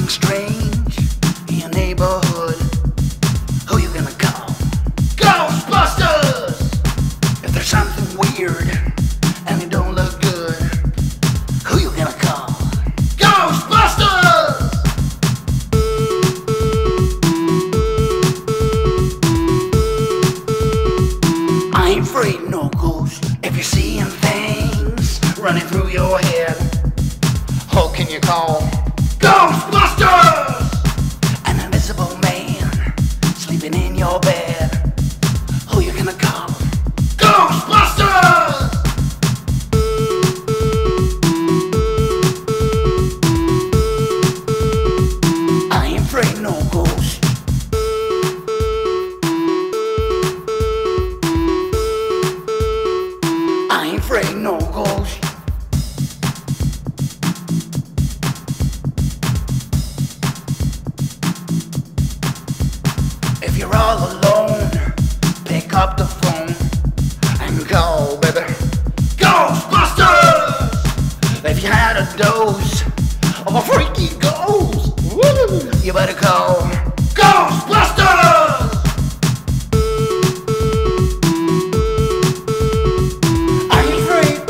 strange in your neighborhood, who you gonna call? Ghostbusters! If there's something weird and it don't look good, who you gonna call? Ghostbusters! I ain't afraid no ghost. If you're seeing things running through your head, who can you call? Ghostbusters! An invisible man sleeping in your bed, who you gonna call? Ghostbusters! I ain't afraid no ghost. I ain't afraid no ghost. If you're all alone, pick up the phone and call, baby. Ghostbusters! If you had a dose of a freaky ghost, woo, you better call Ghostbusters! I ain't afraid.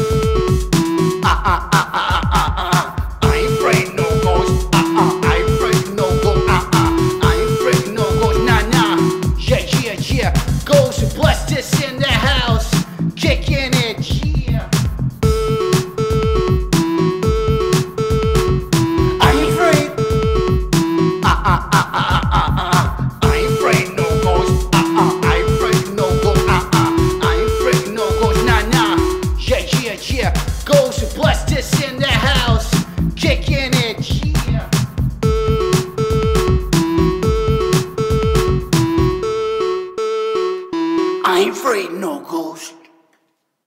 I ain't afraid no ghost. I ain't afraid no ghost. I ain't afraid no ghost. Nah. Yeah. Ghostbusters in the house, kicking it, yeah. I ain't afraid. I ain't afraid no ghost. I ain't afraid no ghost. I ain't afraid no ghost. Nah. Yeah. Ghostbusters in the house.